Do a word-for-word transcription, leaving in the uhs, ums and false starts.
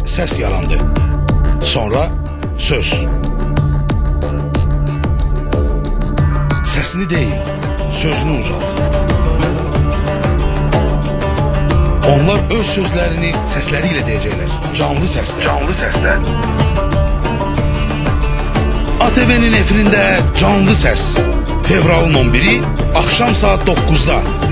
səs yarandı. Sonra söz. Səsini deyil, sözünü ucalt. Onlar öz sözlərini səsləri ilə deyəcəklər. Canlı səslə. Canlı səslə. A T V-nin efirində canlı səs. Fevralın on biri, axşam saat doqquzda.